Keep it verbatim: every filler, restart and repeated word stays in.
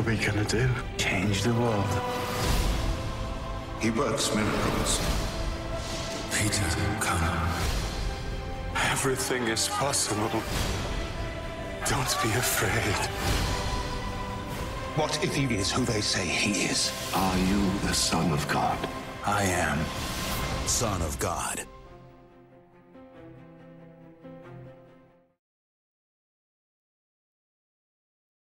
are we gonna do? Change the world. He works miracles. Peter, come. Everything is possible. Don't be afraid. What if he is who they say he is? Are you the Son of God? I am. Son of God.